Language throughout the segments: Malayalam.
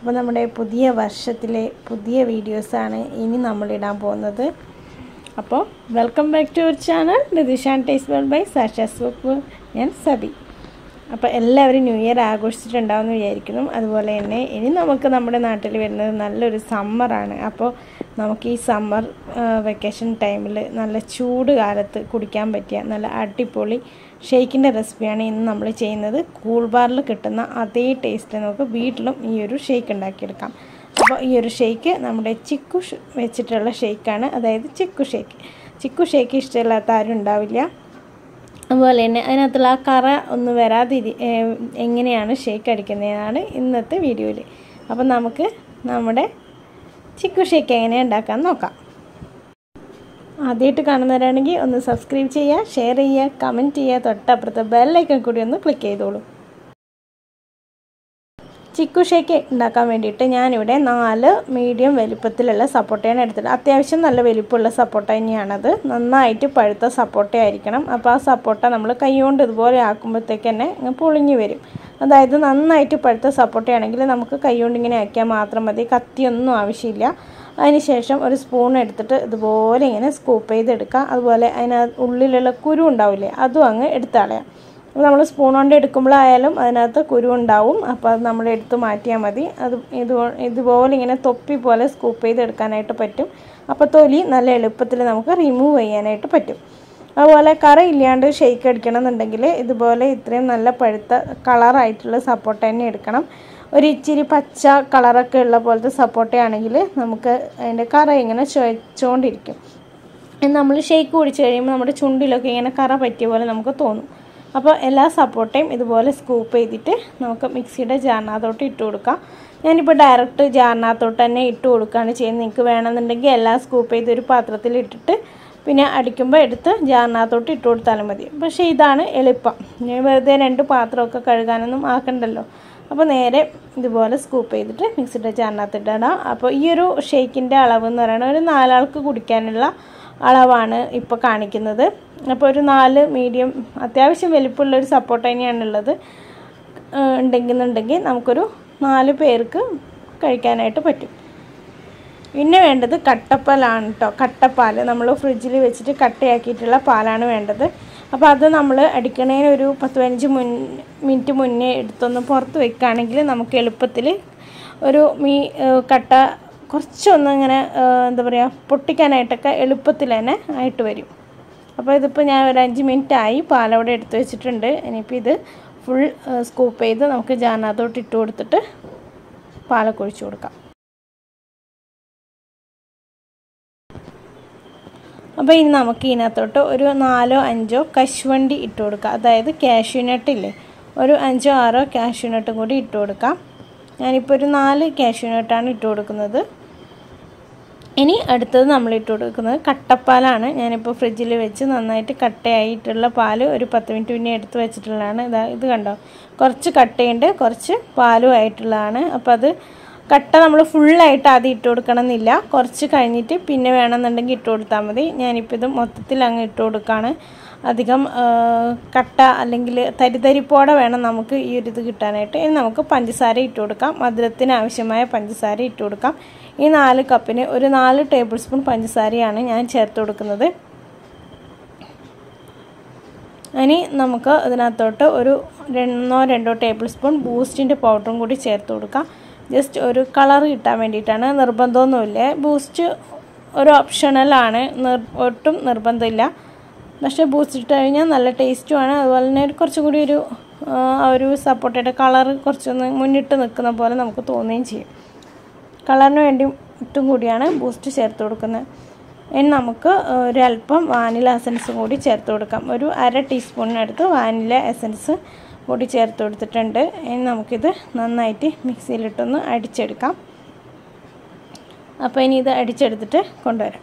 അപ്പോൾ നമ്മുടെ പുതിയ വർഷത്തിലെ പുതിയ വീഡിയോസാണ് ഇനി നമ്മൾ ഇടാൻ പോകുന്നത്. അപ്പോൾ welcome back to our channel റിതുഷാൻ ടേസ്റ്റ്വേൾഡ് ബൈ Sasha'sCookBook. ഞാൻ സബി. അപ്പോൾ എല്ലാവരും ന്യൂ ഇയർ ആഘോഷിച്ചിട്ടുണ്ടാവുമെന്ന് വിചാരിക്കുന്നു. അതുപോലെ തന്നെ ഇനി നമുക്ക് നമ്മുടെ നാട്ടിൽ വരുന്നത് നല്ലൊരു സമ്മറാണ്. അപ്പോൾ നമുക്ക് ഈ സമ്മർ വെക്കേഷൻ ടൈമിൽ നല്ല ചൂട് കാലത്ത് കുടിക്കാൻ പറ്റിയ നല്ല അടിപൊളി ഷേക്കിൻ്റെ റെസിപ്പിയാണ് ഇന്ന് നമ്മൾ ചെയ്യുന്നത്. കൂൾബാറിൽ കിട്ടുന്ന അതേ ടേസ്റ്റ് നമുക്ക് വീട്ടിലും ഈ ഒരു ഷേക്ക് ഉണ്ടാക്കിയെടുക്കാം. അപ്പോൾ ഈ ഒരു ഷേക്ക് നമ്മുടെ ചിക്കു വെച്ചിട്ടുള്ള ഷേക്കാണ്, അതായത് ചിക്കു ഷേക്ക് ഇഷ്ടമില്ലാത്ത ആരും ഉണ്ടാവില്ല. അതുപോലെ തന്നെ അതിനകത്തുള്ള ആ കറ ഒന്ന് വരാതെ എങ്ങനെയാണ് ഷേക്ക് അടിക്കുന്നതാണ് ഇന്നത്തെ വീഡിയോയിൽ. അപ്പം നമുക്ക് നമ്മുടെ ചിക്കു ഷേക്ക് എങ്ങനെയാണ് ഉണ്ടാക്കാമെന്ന് നോക്കാം. ആദ്യമായിട്ട് കാണുന്നവരാണെങ്കിൽ ഒന്ന് സബ്സ്ക്രൈബ് ചെയ്യുക, ഷെയർ ചെയ്യുക, കമൻറ്റ് ചെയ്യുക, തൊട്ടപ്പുറത്തെ ബെല്ലൈക്കൺ കൂടി ഒന്ന് ക്ലിക്ക് ചെയ്തോളൂ. ചിക്കു ഷേക്ക് ഉണ്ടാക്കാൻ വേണ്ടിയിട്ട് ഞാനിവിടെ 4 മീഡിയം വലിപ്പത്തിലുള്ള സപ്പോട്ടയാണ് എടുത്തിട്ട്, അത്യാവശ്യം നല്ല വലിപ്പമുള്ള സപ്പോട്ട തന്നെയാണത്. നന്നായിട്ട് പഴുത്ത സപ്പോട്ട ആയിരിക്കണം. അപ്പോൾ ആ സപ്പോട്ട നമ്മൾ കൈകൊണ്ട് ഇതുപോലെ ആക്കുമ്പോഴത്തേക്ക് തന്നെ പൊളിഞ്ഞു വരും. അതായത് നന്നായിട്ട് പഴുത്ത സപ്പോട്ടയാണെങ്കിൽ നമുക്ക് കൈകൊണ്ട് ഇങ്ങനെ ആക്കിയാൽ മാത്രം മതി, കത്തിയൊന്നും ആവശ്യമില്ല. അതിനുശേഷം ഒരു സ്പൂൺ എടുത്തിട്ട് ഇതുപോലെ ഇങ്ങനെ സ്കൂപ്പ് ചെയ്തെടുക്കുക. അതുപോലെ ഉള്ളിലുള്ള കുരു ഉണ്ടാവില്ലേ, അതും അങ്ങ് എടുത്ത് കളയാം. അപ്പോൾ നമ്മൾ സ്പൂൺ കൊണ്ട് എടുക്കുമ്പോഴായാലും അതിനകത്ത് കുരു ഉണ്ടാവും. അപ്പോൾ അത് നമ്മൾ എടുത്ത് മാറ്റിയാൽ മതി. അത് ഇതുപോലെ ഇങ്ങനെ തൊപ്പി പോലെ സ്കൂപ്പ് ചെയ്തെടുക്കാനായിട്ട് പറ്റും. അപ്പോൾ തൊലി നല്ല എളുപ്പത്തിൽ നമുക്ക് റിമൂവ് ചെയ്യാനായിട്ട് പറ്റും. അതുപോലെ കറ ഇല്ലാണ്ട് ഷേക്ക് അടിക്കണം എന്നുണ്ടെങ്കിൽ ഇതുപോലെ ഇത്രയും നല്ല പഴുത്ത കളറായിട്ടുള്ള സപ്പോട്ട തന്നെ എടുക്കണം. ഒരു ഇച്ചിരി പച്ച കളറൊക്കെ ഉള്ള പോലത്തെ സപ്പോട്ടയാണെങ്കിൽ നമുക്ക് അതിൻ്റെ കറ ഇങ്ങനെ ചുവച്ചുകൊണ്ടിരിക്കും. നമ്മൾ ഷേക്ക് കുടിച്ച് കഴിയുമ്പോൾ നമ്മുടെ ചുണ്ടിലൊക്കെ ഇങ്ങനെ കറ പറ്റിയ പോലെ നമുക്ക് തോന്നും. അപ്പോൾ എല്ലാ സപ്പോട്ടയും ഇതുപോലെ സ്കൂപ്പ് ചെയ്തിട്ട് നമുക്ക് മിക്സിയുടെ ജാറിനകത്തോട്ട് ഇട്ട് കൊടുക്കാം. ഞാനിപ്പോൾ ഡയറക്റ്റ് ജാറിനകത്തോട്ട് തന്നെ ഇട്ട് കൊടുക്കുകയാണ് ചെയ്യുന്നത്. നിങ്ങൾക്ക് വേണമെന്നുണ്ടെങ്കിൽ എല്ലാം സ്കൂപ്പ് ചെയ്ത് ഒരു പാത്രത്തിൽ ഇട്ടിട്ട് പിന്നെ അടിക്കുമ്പോൾ എടുത്ത് ജാറിനകത്തോട്ട് ഇട്ട് കൊടുത്താലും മതി. പക്ഷേ ഇതാണ് എളുപ്പം. ഞാൻ വെറുതെ 2 പാത്രമൊക്കെ കഴുകാനൊന്നും ആക്കണ്ടല്ലോ. അപ്പോൾ നേരെ ഇതുപോലെ സ്കൂപ്പ് ചെയ്തിട്ട് മിക്സിയുടെ ജാറിനകത്ത് ഇടണം. അപ്പോൾ ഈ ഒരു ഷേക്കിൻ്റെ അളവ് എന്ന് പറയുന്നത് ഒരു 4 ആൾക്ക് കുടിക്കാനുള്ള അളവാണ് ഇപ്പോൾ കാണിക്കുന്നത്. അപ്പോൾ ഒരു 4 മീഡിയം അത്യാവശ്യം വലിപ്പമുള്ളൊരു സപ്പോർട്ട് തന്നെയാണുള്ളത് ഉണ്ടെങ്കിൽ നമുക്കൊരു 4 പേർക്ക് കഴിക്കാനായിട്ട് പറ്റും. പിന്നെ വേണ്ടത് കട്ടപ്പാലാണ് കേട്ടോ. കട്ടപ്പാൽ നമ്മൾ ഫ്രിഡ്ജിൽ വെച്ചിട്ട് കട്ടയാക്കിയിട്ടുള്ള പാലാണ് വേണ്ടത്. അപ്പോൾ അത് നമ്മൾ അടിക്കണേന് ഒരു 10-15 മിനിറ്റ് മുന്നേ എടുത്തൊന്ന് പുറത്ത് വെക്കുകയാണെങ്കിൽ നമുക്ക് എളുപ്പത്തിൽ ഒരു കട്ട കുറച്ചൊന്ന് ഇങ്ങനെ എന്താ പറയുക പൊട്ടിക്കാനായിട്ടൊക്കെ എളുപ്പത്തിൽ തന്നെ ആയിട്ട് വരും. അപ്പോൾ ഇതിപ്പോൾ ഞാൻ ഒരു 5 മിനിറ്റ് ആയി പാലവിടെ എടുത്ത് വെച്ചിട്ടുണ്ട്. ഇനിയിപ്പോൾ ഇത് ഫുൾ സ്കൂപ്പ് ചെയ്ത് നമുക്ക് ജാറിനകത്തോട്ട് ഇട്ട് കൊടുത്തിട്ട് പാലൊക്കെ ഒഴിച്ചു കൊടുക്കാം. അപ്പോൾ ഇനി നമുക്ക് ഇതിനകത്തോട്ട് ഒരു 4-5 കശുവണ്ടി ഇട്ട് കൊടുക്കാം. അതായത് കാഷ്യൂനട്ടില്ലേ, ഒരു 5-6 കാഷ്യൂനട്ടും കൂടി ഇട്ട് കൊടുക്കാം. ഞാനിപ്പോൾ ഒരു 4 കാഷ്യൂനട്ടാണ് ഇട്ട് കൊടുക്കുന്നത്. ഇനി അടുത്തത് നമ്മൾ ഇട്ട് കൊടുക്കുന്നത് കട്ടപ്പാലാണ്. ഞാനിപ്പോൾ ഫ്രിഡ്ജിൽ വെച്ച് നന്നായിട്ട് കട്ടയായിട്ടുള്ള പാൽ ഒരു 10 മിനിറ്റ് മുന്നേ എടുത്ത് വെച്ചിട്ടുള്ളതാണ്. ഇത് കണ്ടോ, കുറച്ച് കട്ടയുണ്ട്, കുറച്ച് പാലും ആയിട്ടുള്ളതാണ്. അപ്പോൾ അത് കട്ട നമ്മൾ ഫുള്ളായിട്ട് ആദ്യം ഇട്ട് കൊടുക്കണം എന്നില്ല, കുറച്ച് കഴിഞ്ഞിട്ട് പിന്നെ വേണമെന്നുണ്ടെങ്കിൽ ഇട്ട് കൊടുത്താൽ മതി. ഞാനിപ്പോൾ ഇത് മൊത്തത്തിൽ അങ്ങ് ഇട്ട് കൊടുക്കുകയാണ്. അധികം കട്ട അല്ലെങ്കിൽ തരിതരിപ്പോടെ വേണം നമുക്ക് ഈ ഒരു ഇത് കിട്ടാനായിട്ട്. ഇനി നമുക്ക് പഞ്ചസാര ഇട്ട് കൊടുക്കാം. മധുരത്തിന് ആവശ്യമായ പഞ്ചസാര ഇട്ട് കൊടുക്കാം. ഈ 4 കപ്പിന് ഒരു 4 ടേബിൾ സ്പൂൺ പഞ്ചസാരയാണ് ഞാൻ ചേർത്ത് കൊടുക്കുന്നത്. ഇനി നമുക്ക് അതിനകത്തോട്ട് ഒരു 1-2 ടേബിൾ സ്പൂൺ ബൂസ്റ്റിൻ്റെ പൗഡറും കൂടി ചേർത്ത് കൊടുക്കാം. ജസ്റ്റ് ഒരു കളർ കിട്ടാൻ വേണ്ടിയിട്ടാണ്, നിർബന്ധമൊന്നുമില്ല. ബൂസ്റ്റ് ഒരു ഓപ്ഷണലാണ്, ഒട്ടും നിർബന്ധമില്ല. പക്ഷേ ബൂസ്റ്റ് ഇട്ട് കഴിഞ്ഞാൽ നല്ല ടേസ്റ്റുമാണ്. അതുപോലെ തന്നെ കുറച്ചും കൂടി ഒരു സപ്പോട്ടയുടെ കളർ കുറച്ചൊന്ന് മുന്നിട്ട് നിൽക്കുന്ന പോലെ നമുക്ക് തോന്നുകയും ചെയ്യും. കളറിന് വേണ്ടിയിട്ടും കൂടിയാണ് ബൂസ്റ്റ് ചേർത്ത് കൊടുക്കുന്നത്. ഇനി നമുക്ക് ഒരല്പം വാനില എസൻസും കൂടി ചേർത്ത് കൊടുക്കാം. ഒരു 1/2 ടീസ്പൂണിനടുത്ത് വാനില എസൻസ് കൂടി ചേർത്ത് കൊടുത്തിട്ടുണ്ട്. ഇനി നമുക്കിത് നന്നായിട്ട് മിക്സിയിലിട്ടൊന്ന് അടിച്ചെടുക്കാം. അപ്പോൾ ഇനി ഇത് അടിച്ചെടുത്തിട്ട് കൊണ്ടുവരാം.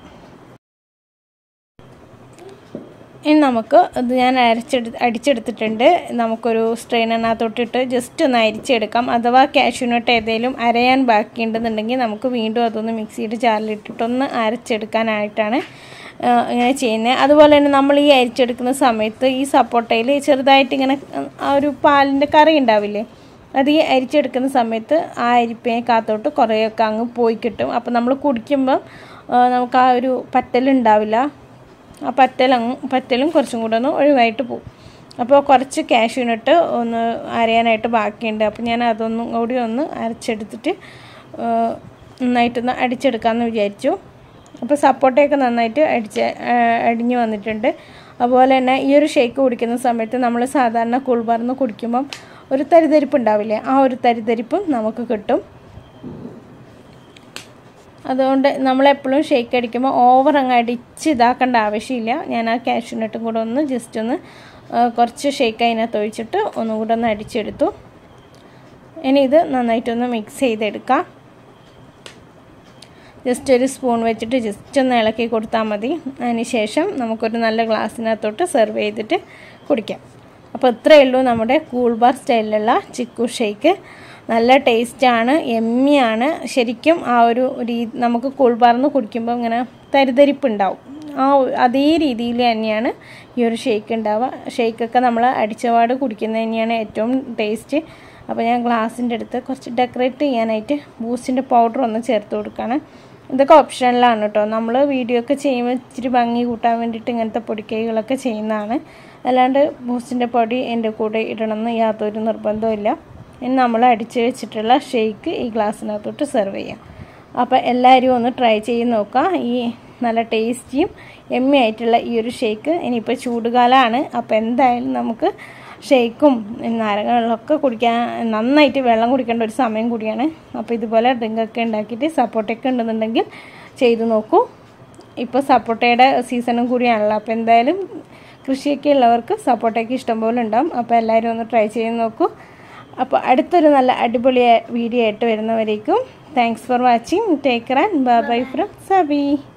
ഇനി നമുക്ക് ഇത് ഞാൻ അടിച്ചെടുത്തിട്ടുണ്ട്. നമുക്കൊരു സ്ട്രെയിനറിനകത്തോട്ടിട്ട് ജസ്റ്റ് ഒന്ന് അരിച്ചെടുക്കാം. അഥവാ കാഷ്യൂനട്ട് ഏതെങ്കിലും അരയാൻ ബാക്കിയുണ്ടെന്നുണ്ടെങ്കിൽ നമുക്ക് വീണ്ടും അതൊന്ന് മിക്സിയുടെ ജാറിലിട്ടിട്ടൊന്ന് അരച്ചെടുക്കാനായിട്ടാണ് ഇങ്ങനെ ചെയ്യുന്നത്. അതുപോലെ തന്നെ നമ്മൾ ഈ അരിച്ചെടുക്കുന്ന സമയത്ത് ഈ സപ്പോട്ടയിൽ ചെറുതായിട്ട് ഇങ്ങനെ ആ ഒരു പാലിൻ്റെ കറി ഉണ്ടാവില്ലേ, അത് ഈ അരിച്ചെടുക്കുന്ന സമയത്ത് ആ അരിപ്പേക്കകത്തോട്ട് കുറേയൊക്കെ അങ്ങ് പോയി കിട്ടും. അപ്പോൾ നമ്മൾ കുടിക്കുമ്പം നമുക്ക് ആ ഒരു പറ്റലുണ്ടാവില്ല. ആ പറ്റലും കുറച്ചും കൂടെ ഒന്ന് ഒഴിവായിട്ട് പോകും. അപ്പോൾ കുറച്ച് കാഷ്യൂനട്ട് ഒന്ന് അരയാനായിട്ട് ബാക്കിയുണ്ട്. അപ്പോൾ ഞാൻ അതൊന്നും കൂടി ഒന്ന് അരച്ചെടുത്തിട്ട് നന്നായിട്ടൊന്ന് അടിച്ചെടുക്കാമെന്ന് വിചാരിച്ചു. അപ്പോൾ സപ്പോട്ടയൊക്കെ നന്നായിട്ട് അടിഞ്ഞു വന്നിട്ടുണ്ട്. അതുപോലെ തന്നെ ഈ ഒരു ഷേക്ക് കുടിക്കുന്ന സമയത്ത് നമ്മൾ സാധാരണ കൂൾബാറിന്ന് കുടിക്കുമ്പം ഒരു തരിതരിപ്പ് ഉണ്ടാവില്ലേ, ആ ഒരു തരിതരിപ്പും നമുക്ക് കിട്ടും. അതുകൊണ്ട് നമ്മളെപ്പോഴും ഷേക്ക് അടിക്കുമ്പോൾ ഓവർ അങ്ങ് അടിച്ച് ഇതാക്കേണ്ട ആവശ്യമില്ല. ഞാൻ ആ കാഷ്യൂനട്ടും കൂടെ ഒന്ന് ജസ്റ്റ് ഒന്ന് കുറച്ച് ഷേക്ക് അതിനകത്ത് ഒഴിച്ചിട്ട് ഒന്നും കൂടെ ഒന്ന് അടിച്ചെടുത്തു. ഇനി ഇത് നന്നായിട്ടൊന്ന് മിക്സ് ചെയ്തെടുക്കാം. ജസ്റ്റ് ഒരു സ്പൂൺ വെച്ചിട്ട് ജസ്റ്റ് ഒന്ന് ഇളക്കി കൊടുത്താൽ മതി. അതിന് ശേഷം നമുക്കൊരു നല്ല ഗ്ലാസ്സിനകത്തോട്ട് സെർവ് ചെയ്തിട്ട് കുടിക്കാം. അപ്പോൾ ഇത്രയേ ഉള്ളൂ നമ്മുടെ കൂൾബാർ സ്റ്റൈലിലുള്ള ചിക്കു ഷേക്ക്. നല്ല ടേസ്റ്റാണ്, എമ്മിയാണ്. ശരിക്കും ആ ഒരു നമുക്ക് കൂൾബാറിന്ന് കുടിക്കുമ്പോൾ ഇങ്ങനെ തരിതരിപ്പുണ്ടാവും. അതേ രീതിയിൽ തന്നെയാണ് ഈ ഒരു ഷേക്ക് ഉണ്ടാവുക. ഷേക്കൊക്കെ നമ്മൾ അടിച്ചപാട് കുടിക്കുന്നത് തന്നെയാണ് ഏറ്റവും ടേസ്റ്റ്. അപ്പോൾ ഞാൻ ഗ്ലാസിൻ്റെ അടുത്ത് കുറച്ച് ഡെക്കറേറ്റ് ചെയ്യാനായിട്ട് ബൂസ്റ്റിൻ്റെ പൗഡർ ഒന്ന് ചേർത്ത് കൊടുക്കുകയാണ്. ഇതൊക്കെ ഓപ്ഷണലാണ് കേട്ടോ. നമ്മൾ വീഡിയോ ഒക്കെ ചെയ്യുമ്പോൾ ഇച്ചിരി ഭംഗി കൂട്ടാൻ വേണ്ടിയിട്ട് ഇങ്ങനത്തെ പൊടിക്കൈകളൊക്കെ ചെയ്യുന്നതാണ്. അല്ലാണ്ട് ബൂസ്റ്റിൻ്റെ പൊടി എൻ്റെ കൂടെ ഇടണമെന്ന് യാതൊരു നിർബന്ധമില്ല. ഇനി നമ്മൾ അടിച്ച് വെച്ചിട്ടുള്ള ഷേക്ക് ഈ ഗ്ലാസ്സിനകത്തോട്ട് സെർവ് ചെയ്യാം. അപ്പോൾ എല്ലാവരും ഒന്ന് ട്രൈ ചെയ്ത് നോക്കുക. ഈ നല്ല ടേസ്റ്റിയും എമ്മി ആയിട്ടുള്ള ഈ ഒരു ഷേക്ക്. ഇനിയിപ്പോൾ ചൂടുകാലമാണ്, അപ്പോൾ എന്തായാലും നമുക്ക് ഷേക്കും നാരങ്ങ വെള്ളമൊക്കെ കുടിക്കാൻ നന്നായിട്ട് വെള്ളം കുടിക്കേണ്ട ഒരു സമയം കൂടിയാണ്. അപ്പോൾ ഇതുപോലെ ഡ്രിങ്കൊക്കെ ഉണ്ടാക്കിയിട്ട് സപ്പോട്ടയൊക്കെ ഉണ്ടെന്നുണ്ടെങ്കിൽ ചെയ്ത് നോക്കൂ. ഇപ്പോൾ സപ്പോട്ടയുടെ സീസണും കൂടിയാണല്ലോ. അപ്പോൾ എന്തായാലും കൃഷിയൊക്കെ ഉള്ളവർക്ക് സപ്പോട്ടയൊക്കെ ഇഷ്ടംപോലെ ഉണ്ടാവും. അപ്പോൾ എല്ലാവരും ഒന്ന് ട്രൈ ചെയ്ത് നോക്കൂ. അപ്പോൾ അടുത്തൊരു നല്ല അടിപൊളി വീഡിയോ ആയിട്ട് വരുന്നവരേക്കും thanks for watching. Take care and bye bye from Sabi.